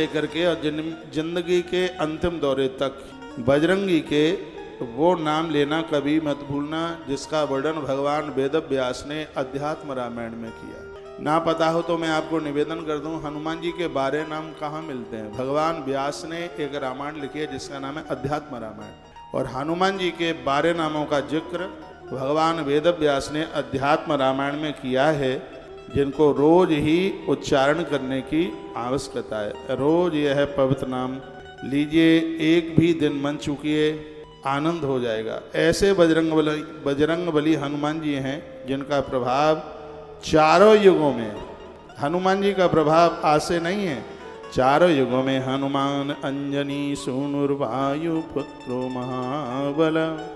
लेकर के और जिंदगी के अंतिम दौरे तक बजरंगी के वो नाम लेना कभी मत भूलना जिसका वर्णन भगवान वेद व्यास ने अध्यात्म रामायण में किया। ना पता हो तो मैं आपको निवेदन कर दूं, हनुमान जी के 12 नाम कहाँ मिलते हैं। भगवान व्यास ने एक रामायण लिखी है जिसका नाम है अध्यात्म रामायण, और हनुमान जी के 12 नामों का जिक्र भगवान वेद व्यास ने अध्यात्म रामायण में किया है, जिनको रोज ही उच्चारण करने की आवश्यकता है। रोज यह पवित्र नाम लीजिए, एक भी दिन मन चूकिए, आनंद हो जाएगा। ऐसे बजरंगबली हनुमान जी हैं जिनका प्रभाव चारों युगों में, हनुमान जी का प्रभाव आज से नहीं है, चारों युगों में हनुमान अंजनी सूनुर्वायु पुत्रो महाबल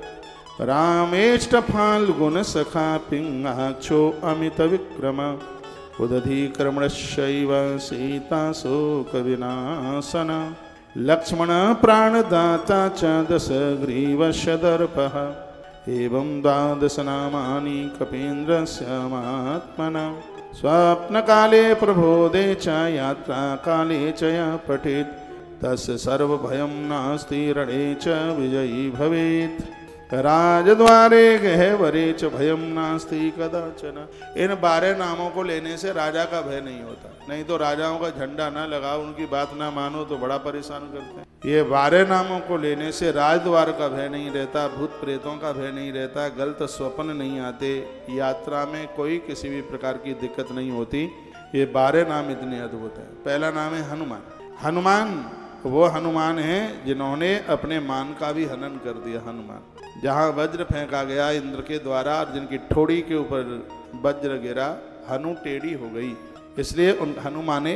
रामेष्ट फाल्गुन सखा पिंगाक्षो अमित विक्रम उदधि क्रमणशैव सीता शोक विनाशन लक्ष्मण प्राणदाता च दश ग्रीवशदर्पः एवं द्वादश नामानि कपीन्द्रस्य महात्मना स्वप्न काले प्रबोधे च यात्रा काले च यः पठेत् तस्य सर्वभयं नास्ति रणे च विजयी भवेत् राजद्वारे गह्वरे च भयं नास्ति कदाचन। इन 12 नामों को लेने से राजा का भय नहीं होता, नहीं तो राजाओं का झंडा ना लगाओ, उनकी बात ना मानो तो बड़ा परेशान करते हैं। ये 12 नामों को लेने से राजद्वार का भय नहीं रहता, भूत प्रेतों का भय नहीं रहता, गलत स्वप्न नहीं आते, यात्रा में कोई किसी भी प्रकार की दिक्कत नहीं होती। ये 12 नाम इतने अद्भुत हैं। पहला नाम है हनुमान। हनुमान वो हनुमान हैं जिन्होंने अपने मान का भी हनन कर दिया। हनुमान जहाँ वज्र फेंका गया इंद्र के द्वारा और जिनकी ठोड़ी के ऊपर वज्र गिरा, हनु टेढ़ी हो गई, इसलिए उन हनुमाने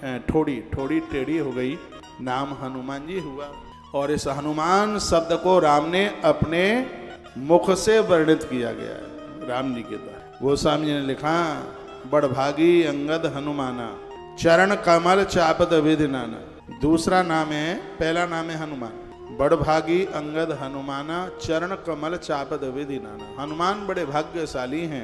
ठोड़ी टेढ़ी हो गई, नाम हनुमान जी हुआ। और इस हनुमान शब्द को राम ने अपने मुख से वर्णित किया गया है, राम जी के द्वारा। गोस्वामी जी ने लिखा, बड़भागी अंगद हनुमाना चरण कमल चापद विधि नाना। दूसरा नाम है, पहला नाम है हनुमान, बड़भागी अंगद हनुमाना चरण कमल चापद विधि नाना। हनुमान बड़े भाग्यशाली हैं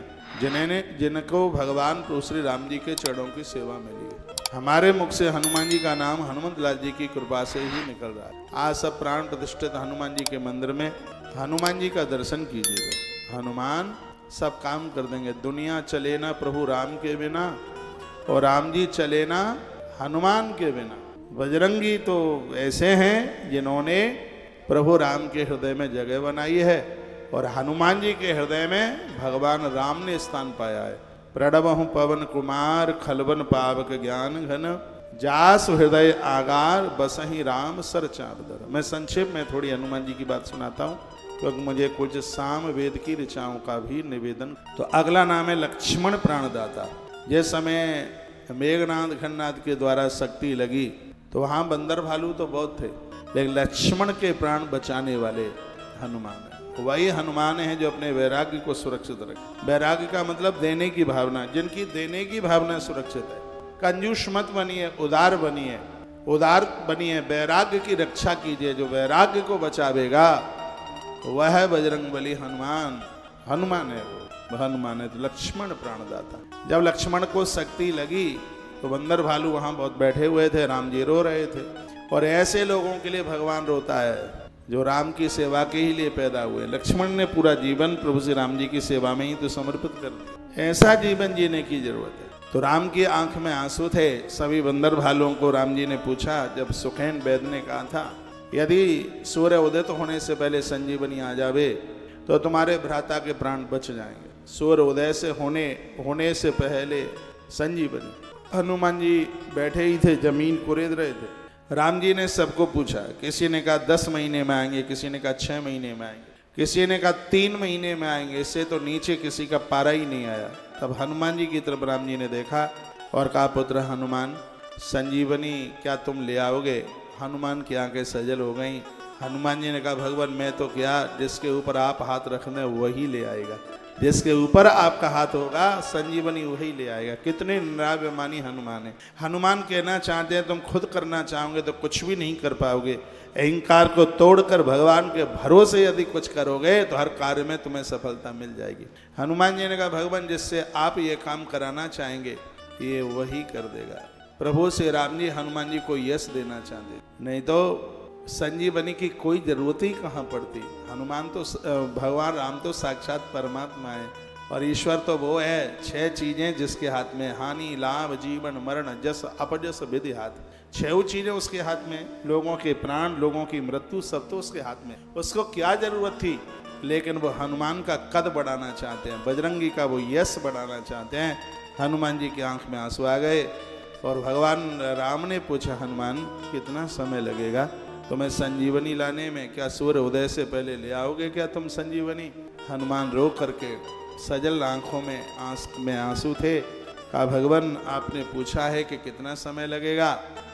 जिनको भगवान श्री राम जी के चरणों की सेवा मिली है। हमारे मुख से हनुमान जी का नाम हनुमत लाल जी की कृपा से ही निकल रहा है। आज सब प्राण प्रतिष्ठित हनुमान जी के मंदिर में हनुमान जी का दर्शन कीजिएगा, हनुमान सब काम कर देंगे। दुनिया चले ना प्रभु राम के बिना, और राम जी चले ना हनुमान के बिना। बजरंगी तो ऐसे हैं जिन्होंने प्रभु राम के हृदय में जगह बनाई है, और हनुमान जी के हृदय में भगवान राम ने स्थान पाया है। प्रणवहु पवन कुमार खलवन पावक ज्ञान घन जास हृदय आगार बसहि राम सर चापदर। मैं संक्षेप में थोड़ी हनुमान जी की बात सुनाता हूँ, क्योंकि मुझे कुछ साम वेद की ऋचाओं का भी निवेदन। तो अगला नाम है लक्ष्मण प्राणदाता। जिस समय मेघनाथ खन्नाथ के द्वारा शक्ति लगी तो वहाँ बंदर भालू तो बहुत थे, लेकिन लक्ष्मण के प्राण बचाने वाले हनुमान है। वही हनुमान है जो अपने वैराग्य को सुरक्षित रखे। वैराग्य का मतलब देने की भावना, जिनकी देने की भावना सुरक्षित है। कंजूस मत बनिए, उदार बनिए, उदार बनिए, वैराग्य की रक्षा कीजिए। जो वैराग्य को बचावेगा वह है बजरंगबली हनुमान। हनुमान है वो, हनुमान है तो लक्ष्मण प्राणदाता। जब लक्ष्मण को शक्ति लगी तो बंदर भालू वहाँ बहुत बैठे हुए थे, राम जी रो रहे थे। और ऐसे लोगों के लिए भगवान रोता है जो राम की सेवा के ही लिए पैदा हुए। लक्ष्मण ने पूरा जीवन प्रभु श्री राम जी की सेवा में ही तो समर्पित कर दिया। ऐसा जीवन जीने की जरूरत है। तो राम की आंख में आंसू थे। सभी बंदर भालुओं को राम जी ने पूछा, जब सुखेन वैद्य ने कहा था, यदि सूर्य उदित होने से पहले संजीवनी आ जावे तो तुम्हारे भ्राता के प्राण बच जाएंगे। सूर्य उदय से होने से पहले संजीवनी। हनुमान जी बैठे ही थे, जमीन कुरेद रहे थे। राम जी ने सबको पूछा, किसी ने कहा 10 महीने में आएंगे, किसी ने कहा 6 महीने में आएंगे, किसी ने कहा 3 महीने में आएंगे। इससे तो नीचे किसी का पारा ही नहीं आया। तब हनुमान जी की तरफ राम जी ने देखा और कहा, पुत्र हनुमान, संजीवनी क्या तुम ले आओगे? हनुमान की आंखें सजल हो गईं। हनुमान जी ने कहा, भगवान मैं तो क्या, जिसके ऊपर आप हाथ रखने वही ले आएगा। जिसके ऊपर आपका हाथ होगा संजीवनी वही ले आएगा। कितने निराभिमानी हनुमान है। हनुमान कहना चाहते हैं तुम खुद करना चाहोगे तो कुछ भी नहीं कर पाओगे। अहंकार को तोड़कर भगवान के भरोसे यदि कुछ करोगे तो हर कार्य में तुम्हें सफलता मिल जाएगी। हनुमान जी ने कहा, भगवान जिससे आप ये काम कराना चाहेंगे ये वही कर देगा। प्रभु श्री राम जी हनुमान जी को यश देना चाहते, नहीं तो संजीवनी की कोई जरूरत ही कहाँ पड़ती। हनुमान तो भगवान राम तो साक्षात परमात्मा है और ईश्वर तो वो है। 6 चीजें जिसके हाथ में, हानि लाभ जीवन मरण जस अपजस विधि हाथ, 6 चीजें उसके हाथ में। लोगों के प्राण, लोगों की मृत्यु, सब तो उसके हाथ में। उसको क्या जरूरत थी, लेकिन वो हनुमान का कद बढ़ाना चाहते हैं, बजरंगी का वो यश बढ़ाना चाहते हैं। हनुमान जी की आंख में आंसू आ गए और भगवान राम ने पूछा, हनुमान कितना समय लगेगा तुम्हें संजीवनी लाने में? क्या सूर्य उदय से पहले ले आओगे क्या तुम संजीवनी? हनुमान रो करके सजल आंखों में आंसू थे। कहा, भगवान आपने पूछा है कि कितना समय लगेगा,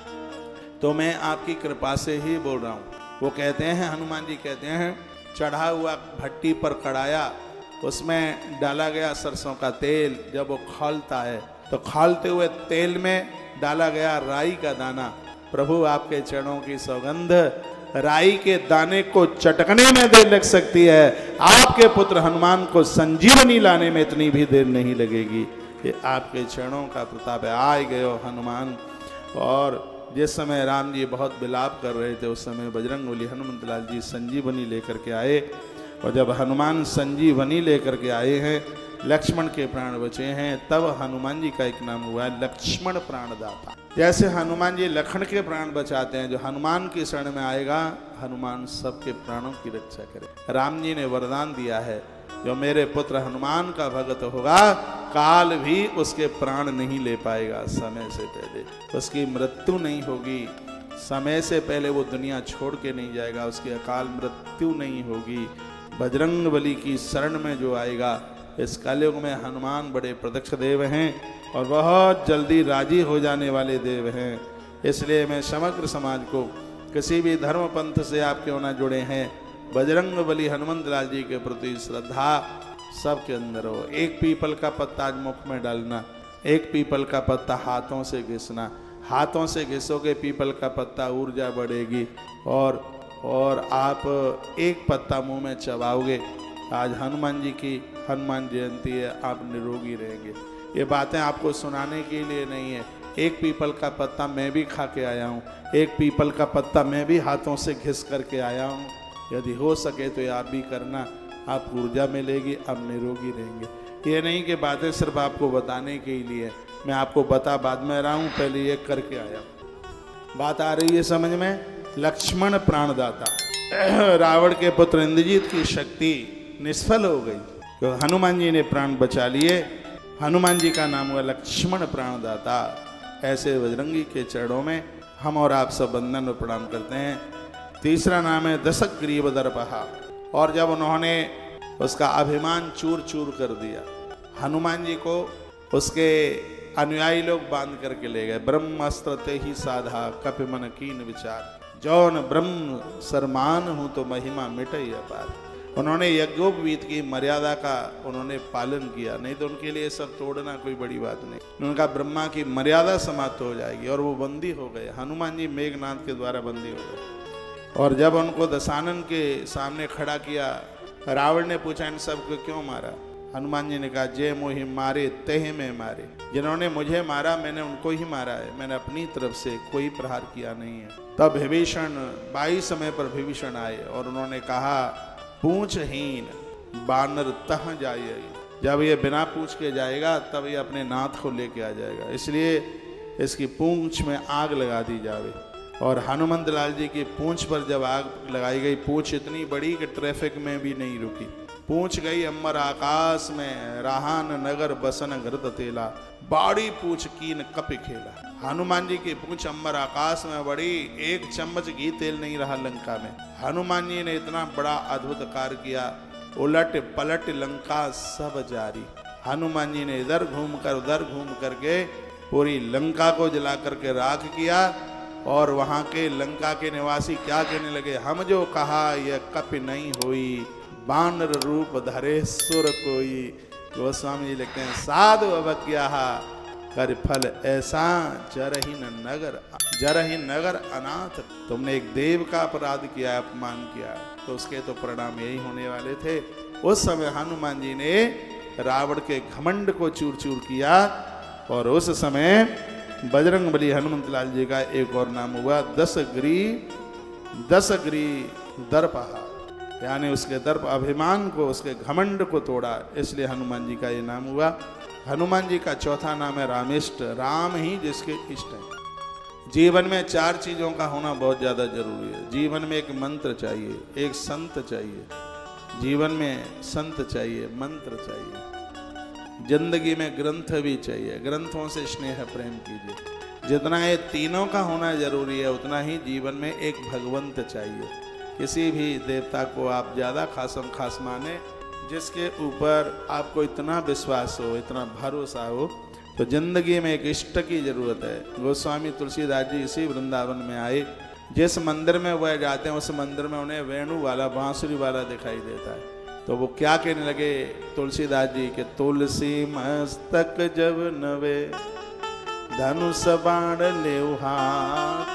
तो मैं आपकी कृपा से ही बोल रहा हूँ। वो कहते हैं, हनुमान जी कहते हैं, चढ़ा हुआ भट्टी पर कढ़ाया, उसमें डाला गया सरसों का तेल। जब वो खौलता है तो खौलते हुए तेल में डाला गया राई का दाना। प्रभु आपके चरणों की सौगंध राई के दाने को चटकने में देर लग सकती है, आपके पुत्र हनुमान को संजीवनी लाने में इतनी भी देर नहीं लगेगी। ये आपके चरणों का प्रताप है। आए गए हो हनुमान। और जिस समय राम जी बहुत विलाप कर रहे थे, उस समय बजरंगबली हनुमंत लाल जी संजीवनी लेकर के आए। और जब हनुमान संजीवनी लेकर के आए हैं, लक्ष्मण के प्राण बचे हैं, तब हनुमान जी का एक नाम हुआ है लक्ष्मण प्राणदाता। जैसे हनुमान जी लखन के प्राण बचाते हैं, जो हनुमान की शरण में आएगा, हनुमान सबके प्राणों की रक्षा करे। राम जी ने वरदान दिया है, जो मेरे पुत्र हनुमान का भगत होगा, काल भी उसके प्राण नहीं ले पाएगा। समय से पहले उसकी मृत्यु नहीं होगी, समय से पहले वो दुनिया छोड़ के नहीं जाएगा, उसकी अकाल मृत्यु नहीं होगी। बजरंगबली की शरण में जो आएगा, इस कलयुग में हनुमान बड़े प्रत्यक्ष देव हैं और बहुत जल्दी राजी हो जाने वाले देव हैं। इसलिए मैं समग्र समाज को, किसी भी धर्म पंथ से आप क्यों ना जुड़े हैं, बजरंगबली हनुमंत लाल जी के प्रति श्रद्धा सबके अंदर हो। एक पीपल का पत्ता आज मुख में डालना, एक पीपल का पत्ता हाथों से घिसना, हाथों से घिसोगे पीपल का पत्ता, ऊर्जा बढ़ेगी और आप एक पत्ता मुंह में चबाओगे। आज हनुमान जी की हनुमान जयंती है, आप निरोगी रहेंगे। ये बातें आपको सुनाने के लिए नहीं है। एक पीपल का पत्ता मैं भी खा के आया हूँ, एक पीपल का पत्ता मैं भी हाथों से घिस करके आया हूँ। यदि हो सके तो ये आप भी करना, आप ऊर्जा मिलेगी, आप निरोगी रहेंगे। ये नहीं कि बातें सिर्फ आपको बताने के लिए, मैं आपको बता बाद में रहा हूँ, पहले ये करके आया। बात आ रही है समझ में? लक्ष्मण प्राणदाता। रावण के पुत्र इंद्रजीत की शक्ति निष्फल हो गई, तो हनुमान जी ने प्राण बचा लिए। हनुमान जी का नाम हुआ लक्ष्मण प्राणदाता। ऐसे बजरंगी के चरणों में हम और आप सब वंदन और प्रणाम करते हैं। तीसरा नाम है दशक ग्रीव दर्पहा। और जब उन्होंने उसका अभिमान चूर चूर कर दिया, हनुमान जी को उसके अनुयायी लोग बांध करके ले गए। ब्रह्मास्त्र ते ही साधा कपि मन कीन विचार, जौन ब्रह्म सरमान हूं तो महिमा मिटई अपार। उन्होंने यज्ञोपवीत की मर्यादा का उन्होंने पालन किया, नहीं तो उनके लिए सब तोड़ना कोई बड़ी बात नहीं। उनका ब्रह्मा की मर्यादा समाप्त हो जाएगी और वो बंदी हो गए। हनुमान जी मेघनाथ के द्वारा बंदी हो गए। और जब उनको दशानन के सामने खड़ा किया, रावण ने पूछा इन सबको क्यों मारा? हनुमान जी ने कहा, जय मोहि मारे तेह में मारे। जिन्होंने मुझे मारा मैंने उनको ही मारा है, मैंने अपनी तरफ से कोई प्रहार किया नहीं है। तब विभीषण 22 समय पर विभीषण आए और उन्होंने कहा, पूंछहीन बानर तह जाए। जब ये बिना पूंछ के जाएगा तब ये अपने नाथ को लेके आ जाएगा, इसलिए इसकी पूंछ में आग लगा दी जावे। और हनुमंत लाल जी की पूंछ पर जब आग लगाई गई, पूंछ इतनी बड़ी कि ट्रैफिक में भी नहीं रुकी। पूंछ गई अंबर आकाश में, राहान नगर बसन घृत तेला, बाड़ी पूंछ कीन कपि खेला। हनुमान जी की पूंछ अंबर आकाश में बड़ी, एक चम्मच घी तेल नहीं रहा लंका में। हनुमान जी ने इतना बड़ा अद्भुत कार्य किया, उलट पलट लंका सब जारी। हनुमान जी ने इधर घूम कर उधर घूम करके पूरी लंका को जला करके राख किया। और वहां के लंका के निवासी क्या कहने लगे, हम जो कहा यह कपि नहीं हुई, बानर रूप धरे सुर कोई। गोस्वामी जी लिखते हैं, साधु अवज्ञा कर फल ऐसा जरही नगर अनाथ। तुमने एक देव का अपराध किया, अपमान किया, तो उसके तो परिणाम यही होने वाले थे। उस समय हनुमान जी ने रावण के घमंड को चूर चूर किया और उस समय बजरंगबली हनुमंत लाल जी का एक और नाम हुआ दशग्री दर्पहा, यानी उसके दर्प अभिमान को, उसके घमंड को तोड़ा, इसलिए हनुमान जी का ये नाम हुआ। हनुमान जी का चौथा नाम है रामेष्ट, राम ही जिसके इष्ट है। जीवन में 4 चीजों का होना बहुत ज्यादा जरूरी है। जीवन में एक मंत्र चाहिए, एक संत चाहिए, जीवन में संत चाहिए, मंत्र चाहिए, जिंदगी में ग्रंथ भी चाहिए, ग्रंथों से स्नेह प्रेम कीजिए। जितना ये तीनों का होना जरूरी है उतना ही जीवन में एक भगवंत चाहिए। किसी भी देवता को आप ज्यादा खासम खास माने, जिसके ऊपर आपको इतना विश्वास हो, इतना भरोसा हो, तो जिंदगी में एक इष्ट की जरूरत है। गोस्वामी तुलसीदास जी इसी वृंदावन में आए, जिस मंदिर में वह जाते हैं उस मंदिर में उन्हें वेणु वाला, बांसुरी वाला दिखाई देता है। तो वो क्या कहने लगे तुलसीदास जी के, तुलसी मस्तक जब नवे धनुष बाण लेऊ हाथ।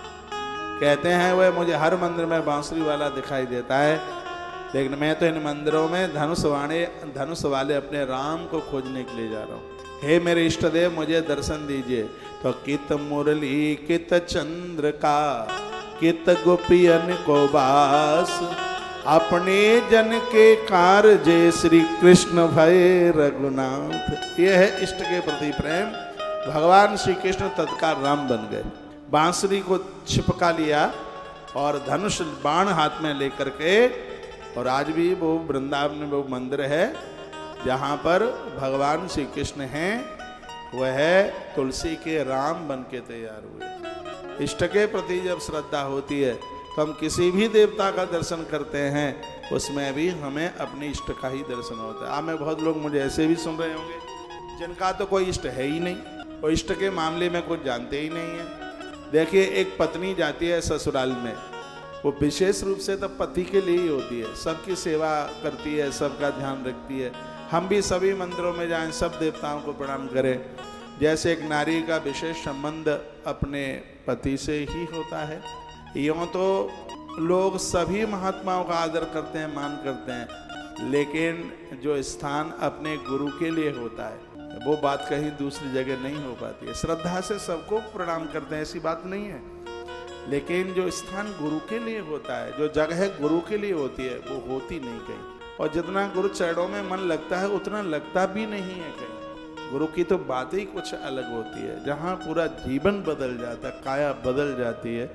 कहते हैं वह मुझे हर मंदिर में बांसुरी वाला दिखाई देता है, लेकिन मैं तो इन मंदिरों में धनुष वाले अपने राम को खोजने के लिए जा रहा हूँ। हे मेरे इष्ट देव मुझे दर्शन दीजिए। तो कित मुरली कित चंद्र का कित गोपियन को बास, अपने जन के कारजे श्री कृष्ण भय रघुनाथ। यह है इष्ट के प्रति प्रेम। भगवान श्री कृष्ण तत्काल राम बन गए, बांसुरी को छिपका लिया और धनुष बाण हाथ में लेकर के, और आज भी वो वृंदावन में वो मंदिर है जहाँ पर भगवान श्री कृष्ण हैं, वह तुलसी के राम बन के तैयार हुए। इष्ट के प्रति जब श्रद्धा होती है तो हम किसी भी देवता का दर्शन करते हैं, उसमें भी हमें अपने इष्ट का ही दर्शन होता है। आप में बहुत लोग मुझे ऐसे भी सुन रहे होंगे जिनका तो कोई इष्ट है ही नहीं, वो इष्ट के मामले में कुछ जानते ही नहीं है। देखिए, एक पत्नी जाती है ससुराल में, वो विशेष रूप से तब पति के लिए ही होती है, सबकी सेवा करती है, सबका ध्यान रखती है। हम भी सभी मंदिरों में जाएं, सब देवताओं को प्रणाम करें। जैसे एक नारी का विशेष संबंध अपने पति से ही होता है, यूँ तो लोग सभी महात्माओं का आदर करते हैं, मान करते हैं, लेकिन जो स्थान अपने गुरु के लिए होता है वो बात कहीं दूसरी जगह नहीं हो पाती है। श्रद्धा से सबको प्रणाम करते हैं, ऐसी बात नहीं है, लेकिन जो स्थान गुरु के लिए होता है, जो जगह गुरु के लिए होती है, वो होती नहीं कहीं। और जितना गुरु चरणों में मन लगता है उतना लगता भी नहीं है कहीं। गुरु की तो बात ही कुछ अलग होती है, जहाँ पूरा जीवन बदल जाता है, काया बदल जाती है,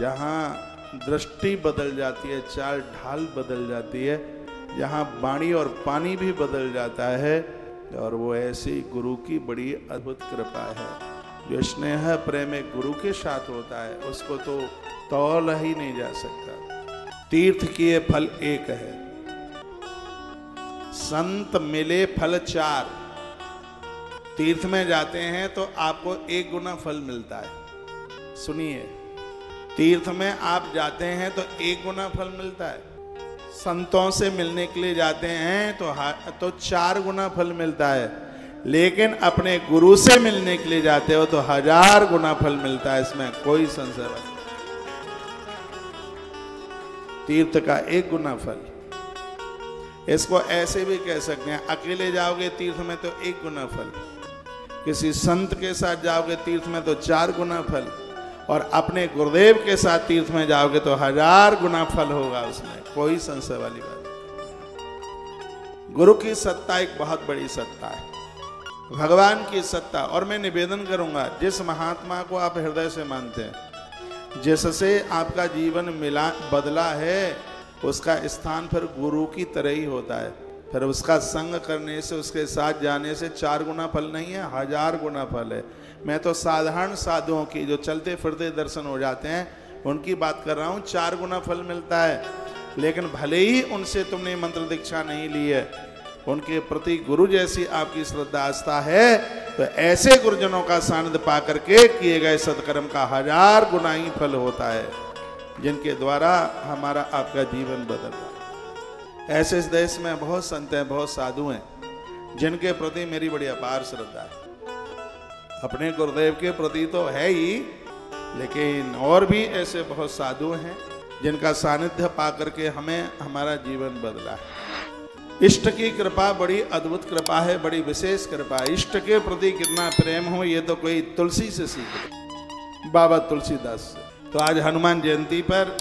जहाँ दृष्टि बदल जाती है, चाल ढाल बदल जाती है, जहाँ वाणी और पानी भी बदल जाता है। और वो ऐसी गुरु की बड़ी अद्भुत कृपा है। जो स्नेह प्रेम एक गुरु के साथ होता है उसको तो तौल ही नहीं जा सकता। तीर्थ किए फल एक है, संत मिले फल 4। तीर्थ में जाते हैं तो आपको 1 गुना फल मिलता है। सुनिए, तीर्थ में आप जाते हैं तो 1 गुना फल मिलता है। संतों से मिलने के लिए जाते हैं तो 4 गुना फल मिलता है, लेकिन अपने गुरु से मिलने के लिए जाते हो तो 1000 गुना फल मिलता है। इसमें कोई संशय नहीं। तीर्थ का 1 गुना फल, इसको ऐसे भी कह सकते हैं, अकेले जाओगे तीर्थ में तो 1 गुना फल, किसी संत के साथ जाओगे तीर्थ में तो 4 गुना फल, और अपने गुरुदेव के साथ तीर्थ में जाओगे तो 1000 गुना फल होगा। उसमें कोई संशय वाली बात नहीं। गुरु की सत्ता एक बहुत बड़ी सत्ता है, भगवान की सत्ता। और मैं निवेदन करूंगा, जिस महात्मा को आप हृदय से मानते हैं, जिससे आपका जीवन बदला है, उसका स्थान फिर गुरु की तरह ही होता है। फिर उसका संग करने से, उसके साथ जाने से 4 गुना फल नहीं है, 1000 गुना फल है। मैं तो साधारण साधुओं की, जो चलते फिरते दर्शन हो जाते हैं, उनकी बात कर रहा हूँ। 4 गुना फल मिलता है, लेकिन भले ही उनसे तुमने मंत्र दीक्षा नहीं ली है, उनके प्रति गुरु जैसी आपकी श्रद्धा आस्था है, तो ऐसे गुरुजनों का सानिध्य पा करके किए गए सत्कर्म का 1000 गुना ही फल होता है, जिनके द्वारा हमारा आपका जीवन बदलता है। ऐसे इस देश में बहुत संत हैं, बहुत साधु हैं, जिनके प्रति मेरी बड़ी अपार श्रद्धा है। अपने गुरुदेव के प्रति तो है ही, लेकिन और भी ऐसे बहुत साधु हैं जिनका सानिध्य पा करके हमें हमारा जीवन बदला है। इष्ट की कृपा बड़ी अद्भुत कृपा है, बड़ी विशेष कृपा है। इष्ट के प्रति कितना प्रेम हो ये तो कोई तुलसी से सीखे, बाबा तुलसीदास से। तो आज हनुमान जयंती पर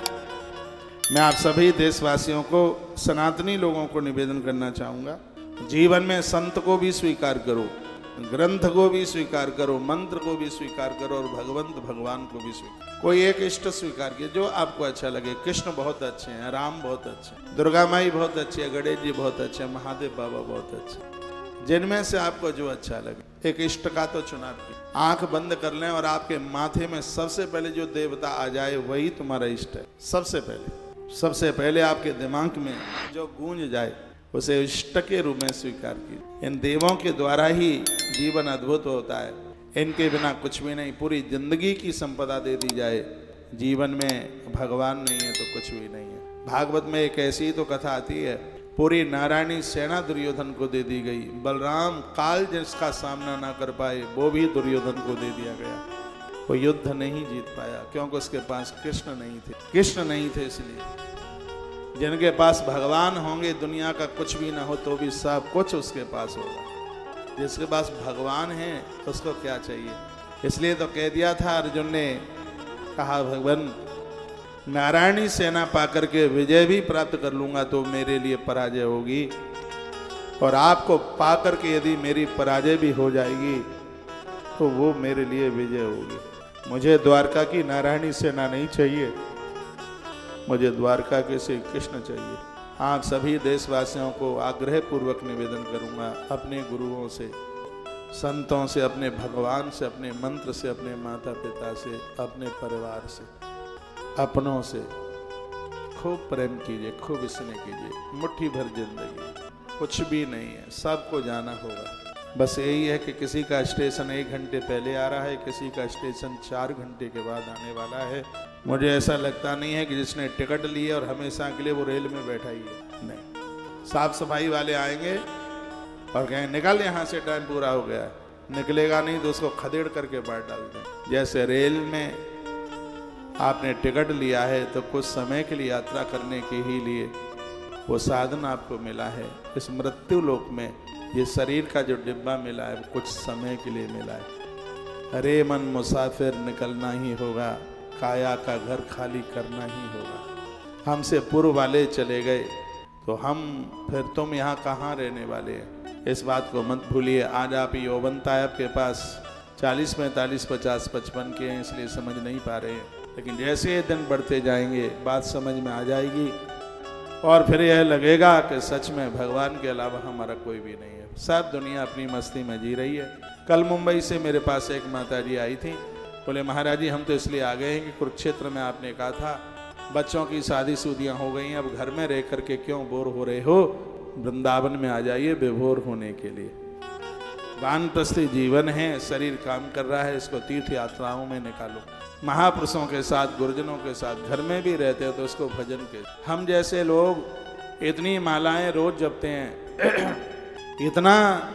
मैं आप सभी देशवासियों को, सनातनी लोगों को निवेदन करना चाहूँगा, जीवन में संत को भी स्वीकार करो, ग्रंथ को भी स्वीकार करो, मंत्र को भी स्वीकार करो और भगवान को भी स्वीकार। कोई एक इष्ट स्वीकार किए जो आपको अच्छा लगे। कृष्ण बहुत अच्छे हैं, राम बहुत अच्छे हैं, दुर्गा माई बहुत अच्छी है, गणेश जी बहुत अच्छे हैं, महादेव बाबा बहुत अच्छे। जिनमें से आपको जो अच्छा लगे एक इष्ट का तो चुनाव कीजिए। आंख बंद कर लें और आपके माथे में सबसे पहले जो देवता आ जाए वही तुम्हारा इष्ट है। सबसे पहले आपके दिमाग में जो गूंज जाए उसे इष्ट के रूप में स्वीकार कीजिए। इन देवों के द्वारा ही जीवन अद्भुत होता है, इनके बिना कुछ भी नहीं। पूरी जिंदगी की संपदा दे दी जाए, जीवन में भगवान नहीं है तो कुछ भी नहीं है। भागवत में एक ऐसी तो कथा आती है, पूरी नारायणी सेना दुर्योधन को दे दी गई, बलराम काल जिसका सामना ना कर पाए वो भी दुर्योधन को दे दिया गया। वो युद्ध नहीं जीत पाया क्योंकि उसके पास कृष्ण नहीं थे। इसलिए जिनके पास भगवान होंगे दुनिया का कुछ भी ना हो तो भी सब कुछ उसके पास होगा। जिसके पास भगवान है उसको क्या चाहिए। इसलिए तो कह दिया था अर्जुन ने, कहा भगवान नारायणी सेना पाकर के विजय भी प्राप्त कर लूंगा तो मेरे लिए पराजय होगी, और आपको पाकर के यदि मेरी पराजय भी हो जाएगी तो वो मेरे लिए विजय होगी। मुझे द्वारका की नारायणी सेना नहीं चाहिए, मुझे द्वारका के श्री कृष्ण चाहिए। आप सभी देशवासियों को आग्रह पूर्वक निवेदन करूंगा, अपने गुरुओं से, संतों से, अपने भगवान से, अपने मंत्र से, अपने माता पिता से, अपने परिवार से, अपनों से खूब प्रेम कीजिए, खूब स्नेह कीजिए। मुट्ठी भर जिंदगी, कुछ भी नहीं है, सबको जाना होगा। बस यही है कि किसी का स्टेशन 1 घंटे पहले आ रहा है, किसी का स्टेशन 4 घंटे के बाद आने वाला है। मुझे ऐसा लगता नहीं है कि जिसने टिकट ली है और हमेशा के लिए वो रेल में बैठा ही है। नहीं, साफ सफाई वाले आएंगे और कहें निकल यहाँ से, टाइम पूरा हो गया। निकलेगा नहीं तो उसको खदेड़ करके बाहर डाल दें। जैसे रेल में आपने टिकट लिया है तो कुछ समय के लिए यात्रा करने के ही लिए वो साधन आपको मिला है। इस मृत्यु लोक में ये शरीर का जो डिब्बा मिला है वो कुछ समय के लिए मिला है। अरे मन मुसाफिर निकलना ही होगा, काया का घर खाली करना ही होगा। हमसे पूर्व वाले चले गए तो हम फिर तुम यहाँ कहाँ रहने वाले हैं। इस बात को मत भूलिए। आज आप यौवनता है आपके पास, 40, 45, 50, 55 के हैं, इसलिए समझ नहीं पा रहे हैं। लेकिन जैसे ये दिन बढ़ते जाएंगे बात समझ में आ जाएगी और फिर यह लगेगा कि सच में भगवान के अलावा हमारा कोई भी नहीं है। सब दुनिया अपनी मस्ती में जी रही है। कल मुंबई से मेरे पास एक माता जी आई थी, बोले महाराज जी हम तो इसलिए आ गए हैं कि कुरुक्षेत्र में आपने कहा था बच्चों की शादी-शुदियाँ हो गई हैं, अब घर में रह करके क्यों बोर हो रहे हो, वृंदावन में आ जाइए विभोर होने के लिए। वानप्रस्थी जीवन है, शरीर काम कर रहा है, इसको तीर्थ यात्राओं में निकालो। महापुरुषों के साथ, गुरुजनों के साथ घर में भी रहते हो तो उसको भजन के। हम जैसे लोग इतनी मालाएं रोज जपते हैं, इतना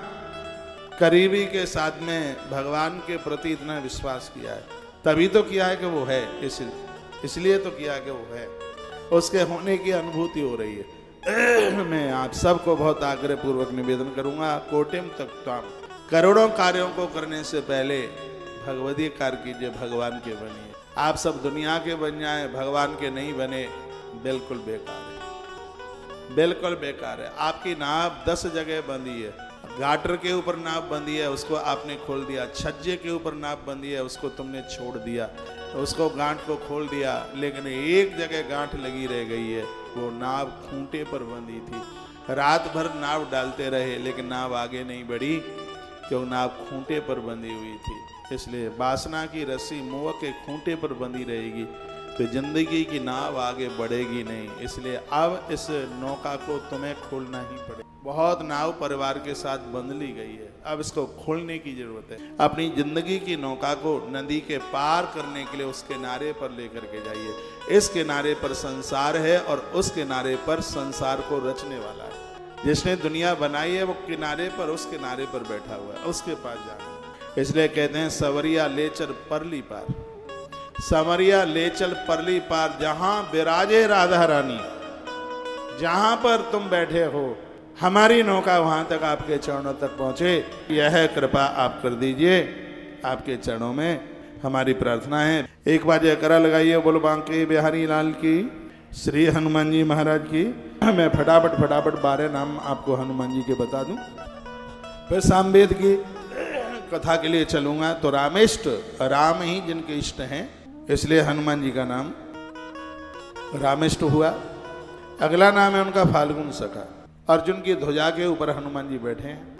करीबी के साथ में भगवान के प्रति इतना विश्वास किया है, तभी तो किया है कि वो है, इसलिए तो किया कि वो है, उसके होने की अनुभूति हो रही है। मैं आप सबको बहुत आग्रह पूर्वक निवेदन करूंगा, कोटिम तक्ताम, करोड़ों कार्यों को करने से पहले भगवदीय कार्य कीजिए, भगवान के बनिए। आप सब दुनिया के बन जाए, भगवान के नहीं बने, बिल्कुल बेकार है, बिल्कुल बेकार है। आपकी नाव 10 जगह बंधी है, गाटर के ऊपर नाव बंधी है, उसको आपने खोल दिया, छज्जे के ऊपर नाव बंधी है, उसको तुमने छोड़ दिया, उसको गांठ को खोल दिया, लेकिन एक जगह गांठ लगी रह गई है, वो नाव खूंटे पर बंधी थी। रात भर नाव डालते रहे लेकिन नाव आगे नहीं बढ़ी क्योंकि नाव खूंटे पर बंधी हुई थी। इसलिए वासना की रस्सी मोह के खूंटे पर बंधी रहेगी तो जिंदगी की नाव आगे बढ़ेगी नहीं। इसलिए अब इस नौका को तुम्हें खोलना ही पड़ेगा। बहुत नाव परिवार के साथ बंध ली गई है, अब इसको खोलने की जरूरत है। अपनी जिंदगी की नौका को नदी के पार करने के लिए उस किनारे पर लेकर के जाइए। इस किनारे पर संसार है और उस किनारे पर संसार को रचने वाला है। जिसने दुनिया बनाई है वो किनारे पर, उस किनारे पर बैठा हुआ है, उसके पास जाना। इसलिए कहते हैं सवरिया ले चल परली पार, समरिया ले चल परली पार, जहां विराजे राधा रानी, जहां पर तुम बैठे हो हमारी नौका वहां तक आपके चरणों तक पहुंचे, यह कृपा आप कर दीजिए। आपके चरणों में हमारी प्रार्थना है। एक बार जयकारा लगाइए, बोलो बांके बिहारी लाल की, श्री हनुमान जी महाराज की। मैं फटाफट 12 नाम आपको हनुमान जी के बता दूं, फिर सामवेद की कथा के लिए चलूंगा। तो रामेष्ट, राम ही जिनके इष्ट हैं, इसलिए हनुमान जी का नाम रामेष्ट हुआ। अगला नाम है उनका फाल्गुन सखा। अर्जुन की ध्वजा के ऊपर हनुमान जी बैठे हैं,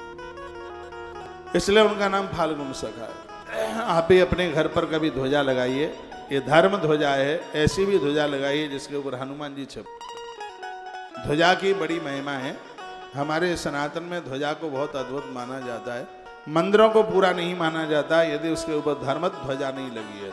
इसलिए उनका नाम फाल्गुन सखा है। आप भी अपने घर पर कभी ध्वजा लगाइए, ये धर्म ध्वजा है, ऐसी भी ध्वजा लगाइए जिसके ऊपर हनुमान जी छप। ध्वजा की बड़ी महिमा है। हमारे सनातन में ध्वजा को बहुत अद्भुत माना जाता है। मंदिरों को पूरा नहीं माना जाता यदि उसके ऊपर धर्म ध्वजा नहीं लगी है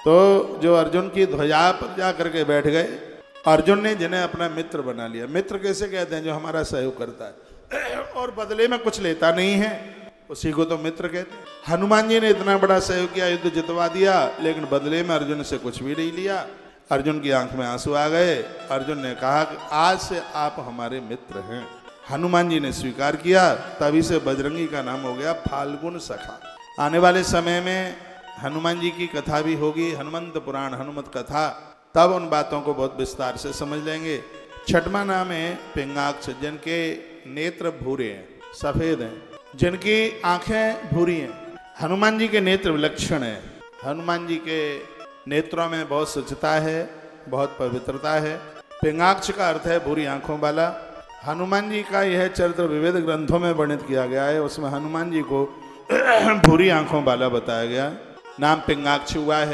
तो जो अर्जुन की ध्वजा पर जा करके बैठ गए, अर्जुन ने जिन्हें अपना मित्र बना लिया। मित्र कैसे कहते हैं? जो हमारा सहयोग करता है और बदले में कुछ लेता नहीं है, उसी को तो मित्र कहते हैं। हनुमान जी ने इतना बड़ा सहयोग किया, युद्ध जितवा दिया, लेकिन बदले में अर्जुन से कुछ भी नहीं लिया। अर्जुन की आंख में आंसू आ गए। अर्जुन ने कहा कि आज से आप हमारे मित्र हैं। हनुमान जी ने स्वीकार किया, तभी से बजरंगी का नाम हो गया फाल्गुन सखा। आने वाले समय में हनुमान जी की कथा भी होगी, हनुमंत पुराण, हनुमत कथा, तब उन बातों को बहुत विस्तार से समझ लेंगे। छठवां नाम है पिंगाक्ष, जिनके नेत्र भूरे हैं, सफेद हैं, जिनकी आंखें भूरी हैं। हनुमान जी के नेत्र विलक्षण हैं। हनुमान जी के नेत्रों में बहुत स्वच्छता है, बहुत पवित्रता है। पिंगाक्ष का अर्थ है भूरी आंखों वाला। हनुमान जी का यह चरित्र विविध ग्रंथों में वर्णित किया गया है, उसमें हनुमान जी को भूरी आंखों वाला बताया गया। नाम पिंगाक्ष हुआ है।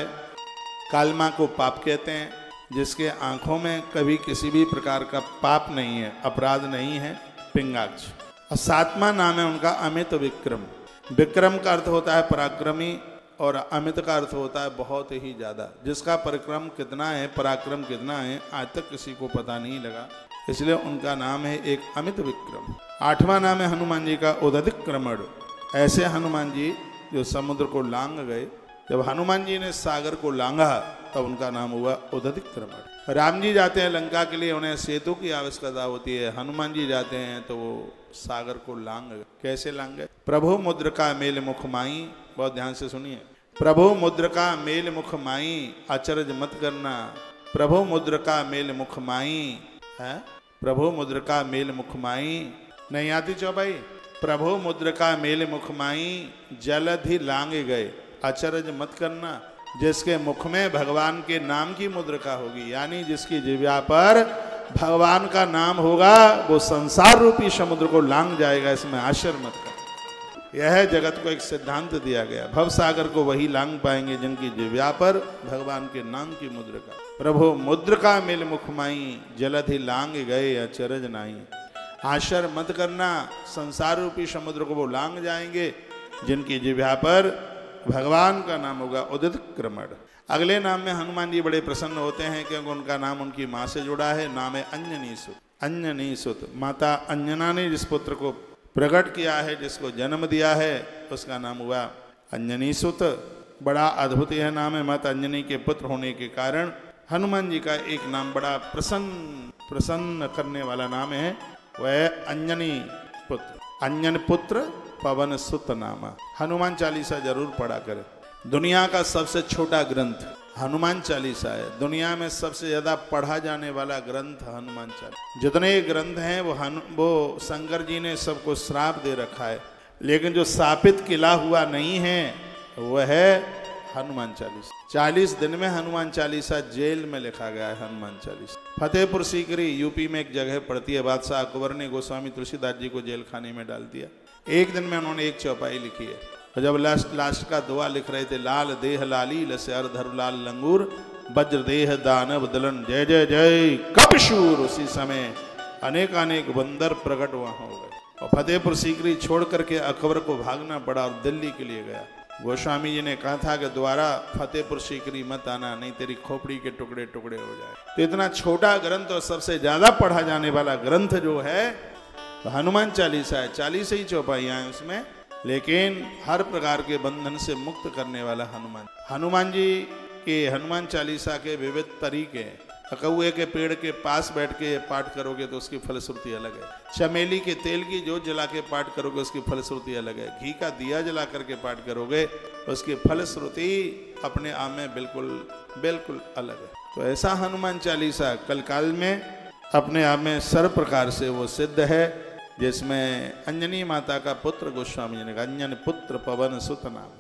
कालमा को पाप कहते हैं, जिसके आंखों में कभी किसी भी प्रकार का पाप नहीं है, अपराध नहीं है, पिंगाक्ष। और 7वां नाम है उनका अमित विक्रम। विक्रम का अर्थ होता है पराक्रमी, और अमित का अर्थ होता है बहुत ही ज्यादा। जिसका पराक्रम कितना है, पराक्रम कितना है, आज तक किसी को पता नहीं लगा, इसलिए उनका नाम है एक अमित विक्रम। 8वां नाम है हनुमान जी का उदधिक्रमण। ऐसे हनुमान जी जो समुद्र को लांग गए, जब हनुमान जी ने सागर को लांघा तब उनका नाम हुआ उदधिक्रमण। राम जी जाते हैं लंका के लिए, उन्हें सेतु की आवश्यकता होती है। हनुमान जी जाते हैं तो वो सागर को लांग गए। कैसे लांग गए? प्रभु मुद्र का मेल मुख माई, बहुत ध्यान से सुनिए। प्रभु मुद्र का मेल मुख माई, अचरज मत करना। प्रभु मुद्र का मेल मुख माई है, प्रभु मुद्र का मेल मुख माई। नहीं आती चौपाई? प्रभु मुद्र का मेल मुख माई, जलधि लांग गए, अचरज मत करना। जिसके मुख में भगवान के नाम की मुद्रिका होगी, यानी जिसकी जिह्वा पर भगवान का नाम होगा, वो संसार रूपी समुद्र को लांग जाएगा, इसमें आश्चर्य मत कर। यह जगत को एक सिद्धांत दिया गया, भव सागर को वही लांग पाएंगे जिनकी जिह्वा पर भगवान के नाम की मुद्रिका। प्रभु मुद्रिका मिल मुख माई, जलधि लांग गए अचरज नाई। आश्चर्य मत करना, संसार रूपी समुद्र को वो लांग जाएंगे जिनकी जिह्वा पर भगवान का नाम होगा उदधिक्रमण। अगले नाम में हनुमान जी बड़े प्रसन्न होते हैं क्योंकि उनका नाम उनकी माँ से जुड़ा है। नाम है अंजनी सुत। अंजनी सुत, माता अंजना ने जिस पुत्र को प्रकट किया है, जिसको जन्म दिया है, उसका नाम हुआ अंजनी सुत। बड़ा अद्भुत यह नाम है। माता अंजनी के पुत्र होने के कारण हनुमान जी का एक नाम बड़ा प्रसन्न करने वाला नाम है, वह अंजनी पुत्र। अंजन पुत्र पवन सुत नामा। हनुमान चालीसा जरूर पढ़ा करें। दुनिया का सबसे छोटा ग्रंथ हनुमान चालीसा है। दुनिया में सबसे ज्यादा पढ़ा जाने वाला ग्रंथ हनुमान चालीसा। जितने ग्रंथ हैं वो शंकर जी ने सबको श्राप दे रखा है, लेकिन जो शापित किला हुआ नहीं है वह है हनुमान चालीसा। 40 दिन में हनुमान चालीसा जेल में लिखा गया है। हनुमान चालीसा फतेहपुर सीकरी यूपी में एक जगह पड़ती है। बादशाह अकबर ने गोस्वामी तुलसीदास जी को जेल खाने में डाल दिया। एक दिन में उन्होंने एक चौपाई लिखी है, और जब लास्ट का दुआ लिख रहे थे, लाल देह लाली लस्यार धर लाल लंगूर, वज्र देह दानव दलन जय जय जय कपिशूर, उसी समय अनेक बंदर प्रकट वहां हो गए और फतेहपुर सीकरी छोड़ करके अकबर को भागना पड़ा और दिल्ली के लिए गया। गोस्वामी जी ने कहा था कि दोबारा फतेहपुर सीकरी मत आना, नहीं तेरी खोपड़ी के टुकड़े टुकड़े हो जाए। तो इतना छोटा ग्रंथ और सबसे ज्यादा पढ़ा जाने वाला ग्रंथ जो है तो हनुमान चालीसा है। 40 ही चौपाइयां हैं उसमें, लेकिन हर प्रकार के बंधन से मुक्त करने वाला हनुमान जी के हनुमान चालीसा के विविध तरीके हैं। अकौए के पेड़ के पास बैठ के पाठ करोगे तो उसकी फलश्रुति अलग है। चमेली के तेल की जोत जला के पाठ करोगे उसकी फलश्रुति अलग है। घी का दिया जला करके पाठ करोगे उसकी फलश्रुति अपने आप में बिल्कुल बिल्कुल अलग है। तो ऐसा हनुमान चालीसा कल काल में अपने आप में सर्व प्रकार से वो सिद्ध है, जिसमें अंजनी माता का पुत्र गोस्वामी जी ने कहा, अंजन पुत्र पवन सुत नाम।